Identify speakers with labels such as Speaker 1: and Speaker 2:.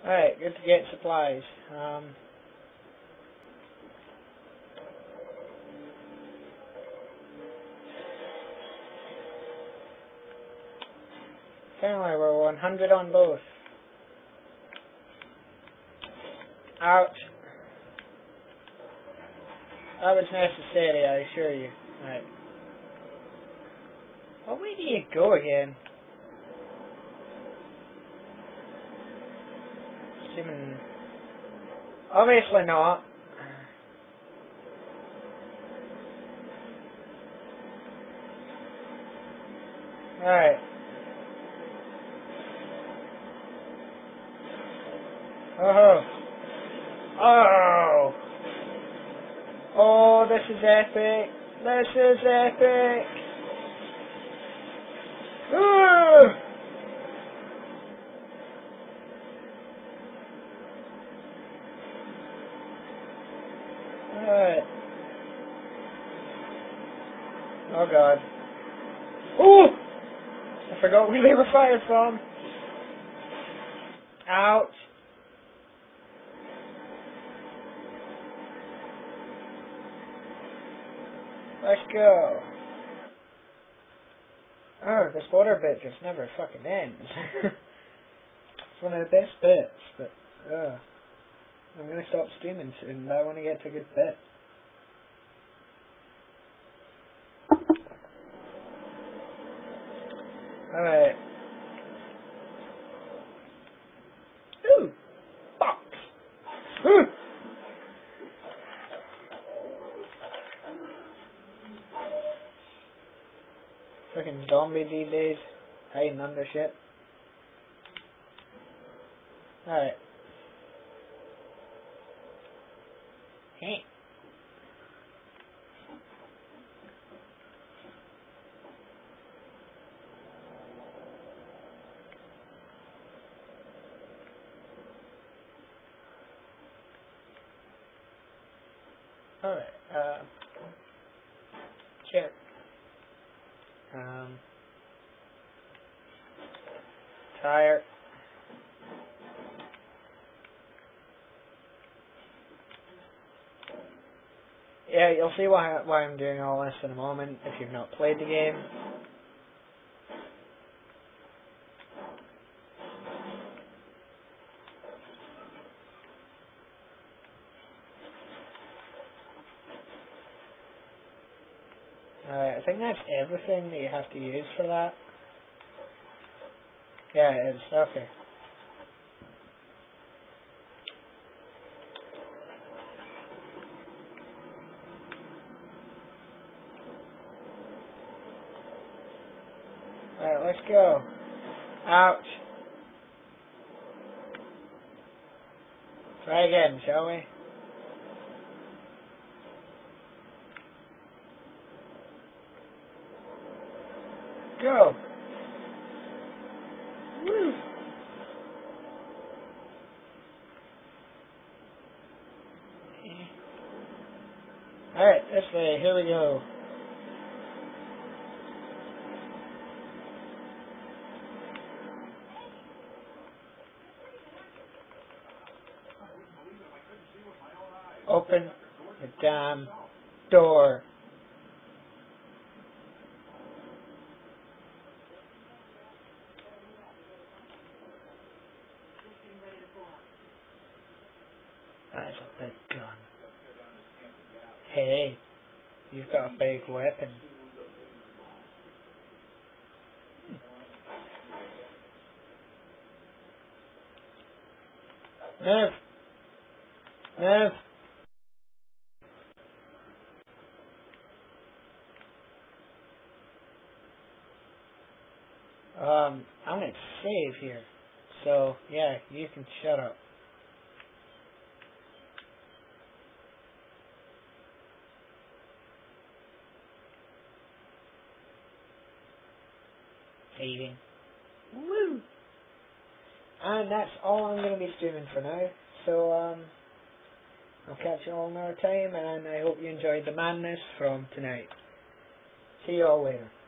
Speaker 1: Alright, good to get supplies. Apparently we're 100 on both. Ouch. That was necessary, I assure you. Right. Well, where do you go again? Seeming... Obviously not. Right. Oh. Oh. Oh, this is epic. This is epic. Ooh. Alright. Oh god. Ooh! I forgot where they were fired from. Ouch. Let's go. Oh, this water bit just never fucking ends. It's one of the best bits, but I'm gonna stop streaming soon, but I want to get to a good bit. Alright. Ooh! Box! Ooh! Fucking zombie these days. Hiding under shit. Alright. Hey. Alright, check. Tire. Yeah, you'll see why I'm doing all this in a moment if you've not played the game. Alright, I think that's everything that you have to use for that. Yeah, it is. Okay. Alright, let's go. Ouch. Try again, shall we? Go. Woo. Alright, this way. Here we go. Open the damn door. That's a big gun. Hey, you've got a big weapon. Move! Move! I'm gonna save here. So, yeah, you can shut up. Saving. Woo! And that's all I'm gonna be streaming for now. So, I'll catch you all another time, and I hope you enjoyed the madness from tonight. See you all later.